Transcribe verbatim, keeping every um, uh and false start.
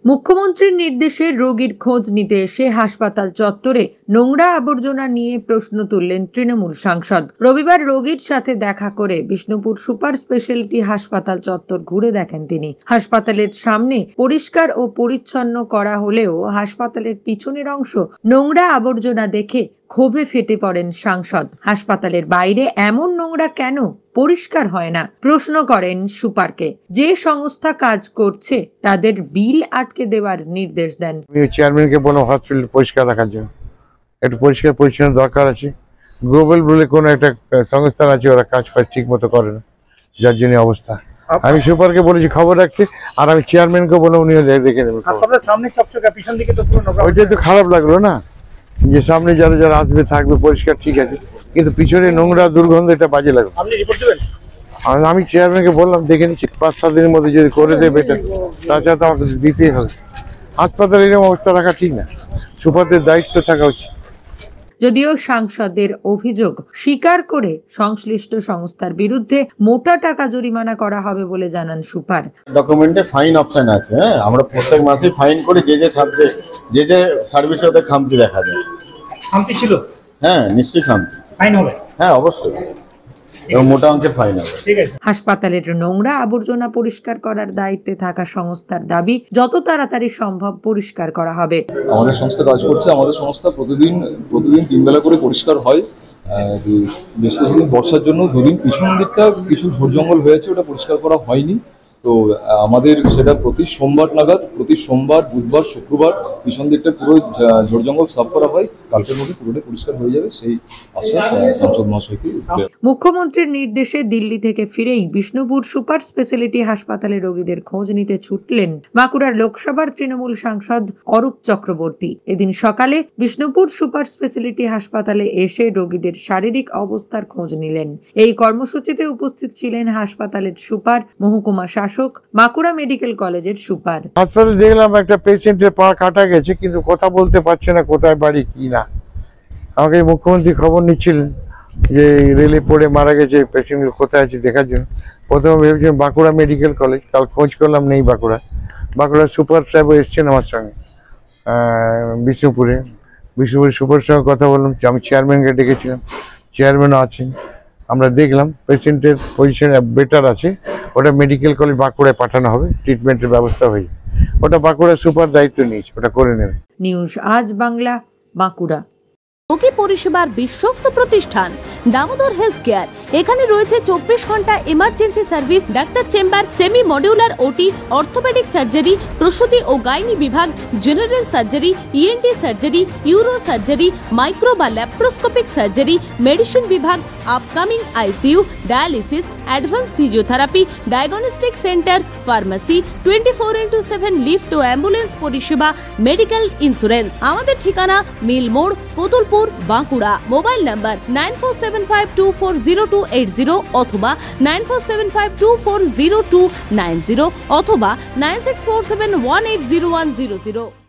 মুখ্যমন্ত্রীর নির্দেশে রোগীর খোঁজ নিতে এসে হাসপাতাল চত্বরে নোংরা আবর্জনা নিয়ে প্রশ্ন তুললেন তৃণমূল সাংসদ। রবিবার রোগীর সাথে দেখা করে বিষ্ণুপুর সুপার স্পেশালিটি হাসপাতাল চত্বর ঘুরে দেখেন তিনি। হাসপাতালের সামনে পরিষ্কার ও পরিচ্ছন্ন করা হলেও হাসপাতালের পিছনের অংশ নোংরা আবর্জনা দেখে ক্ষোভে ফেটে পড়েন সাংসদ। হাসপাতালের বাইরে এমন নোংরা কেন পরিষ্কার হয় না প্রশ্ন করেন সুপারকে। যে সংস্থা কাজ করছে তাদের বিল আটকে দেওয়ার নির্দেশ দেন। চেয়ারম্যানকে বললাম হসপিটাল পরিষ্কার রাখার জন্য, একটু পরিষ্কার পরিচ্ছন্ন দরকার আছে। গ্লোবাল বলে কোনো একটা সংস্থা আছে, ওরা কাজ ফাজ ঠিক মতো করে না, যার জন্য অবস্থা। আমি সুপারকে বলেছি খবর রাখতে, আর আমি চেয়ারম্যানকে বলে উনি দেখে নেবেন। ওইটাই তো খারাপ লাগলো না, যে সামনে যারা যারা আসবে থাকবে পরিষ্কার ঠিক আছে, কিন্তু পিছনে নোংরা দুর্গন্ধ এটা বাজে লাগবে। আমি চেয়ারম্যানকে বললাম দেখে নিচ্ছি, পাঁচ সাত দিনের মধ্যে যদি করে দেবে এটা, তাছাড়া তো আমাকে দিতেই হবে। হাসপাতালে এরকম অবস্থা রাখা ঠিক না, সুপারদের দায়িত্ব থাকা উচিত। যদিও সাংসদের অভিযোগ স্বীকার করে সংশ্লিষ্ট সংস্থার বিরুদ্ধে মোটা টাকা জরিমানা করা হবে বলে জানান সুপার। ডকুমেন্টে ফাইন অপশন আছে, হ্যাঁ আমরা প্রত্যেক মাসে ফাইন করি, যে যে সাবজেক্ট যে যে সার্ভিসে ওদের খামতি দেখা যায়। খামতি ছিল? হ্যাঁ নিশ্চয়ই খামতি। ফাইন হবে? হ্যাঁ অবশ্যই, এবং মোটা অঙ্কের ফাইন হবে। হাসপাতালের নোংরা আবর্জনা পরিষ্কার করার দায়িত্বে থাকা সংস্থার দাবি যত তাড়াতাড়ি সম্ভব পরিষ্কার করা হবে। আমাদের সংস্থা কাজ করছে, আমাদের সংস্থা প্রতিদিন প্রতিদিন তিন বেলা করে পরিষ্কার হয়। বেশ কিছুদিন বর্ষার জন্য দুদিন পিছন দিকটা কিছু ঝোড় জঙ্গল হয়েছে, ওটা পরিষ্কার করা হয়নি। তো আমাদের সেটা প্রতি সোমবার নাগাদ, প্রতি সোমবার বুধবার শুক্রবার পিছন দিকটা পুরো ঝোড় জঙ্গল সাফ করা হয়। কালকের মধ্যে পুরোটা পরিষ্কার হয়ে যাবে, সেই আশ্বাস সাংসদ মহাশয়কে। মুখ্যমন্ত্রীর নির্দেশে দিল্লি থেকে ফিরেই বিষ্ণুপুর সুপার স্পেশালিটি হাসপাতালে রোগীদের খোঁজ নিতে ছুটলেন বাঁকুড়ার লোকসভার তৃণমূল সাংসদ অরূপ চক্রবর্তী। এদিন সকালে বিষ্ণুপুর সুপার স্পেশালিটি হাসপাতালে এসে রোগীদের শারীরিক অবস্থার খোঁজ নিলেন। এই কর্মসূচিতে উপস্থিত ছিলেন হাসপাতালের সুপার, মহকুমা শাসক, বাঁকুড়া মেডিকেল কলেজের সুপার। হাসপাতালে দেখলাম একটা পেশেন্টের পা কাটা গেছে, কিন্তু কথা বলতে পারছে না কোথায় বাড়ি কি না। আমাকে মুখ্যমন্ত্রী খবর নিচ্ছিলেন যে রেলে পড়ে মারা গেছে, পেশেন্ট কোথায় আছে দেখার জন্য। প্রথমে ভেবেছিলাম বাঁকুড়া মেডিকেল কলেজ, কাল খোঁজ করলাম নেই বাঁকুড়া। বাঁকুড়ার সুপার সাহেব এসছেন আমার সঙ্গে বিষ্ণুপুরে। বিষ্ণুপুরের সুপার সঙ্গে কথা বললাম, আমি চেয়ারম্যানকে ডেকেছিলাম, চেয়ারম্যানও আছেন। আমরা দেখলাম পেশেন্টের পজিশন বেটার আছে, ওটা মেডিকেল কলেজ বাঁকুড়ায় পাঠানো হবে, ট্রিটমেন্টের ব্যবস্থা হয়ে। ওটা বাঁকুড়া সুপার দায়িত্ব নিয়েছে, ওটা করে নেবে। নিউজ আজ বাংলা, বাঁকুড়া। রোগী পরিষেবার বিশ্বস্ত প্রতিষ্ঠান দামোদর হেলথ কেয়ার। এখানে রয়েছে চব্বিশ ঘন্টা emergency service, doctor chamber, semi modular OT, orthopedic surgery, প্রসূতি ও গাইনি বিভাগ, general surgery, ENT surgery, uro surgery, micro বা ল্যাপ্রোস্কোপিক সার্জারি, মেডিসিন বিভাগ, upcoming ICU, dialysis, advance physiotherapy, diagnostic centre, pharmacy, twenty four into seven lift ও ambulance পরিষেবা, medical insurance. আমাদের ঠিকানা মিল মোড়, Kotulpur, Bankura. Mobile number nine four seven five two four zero two eight zero অথবা nine four seven five two four zero two nine zero অথবা nine six four seven one eight zero one zero zero.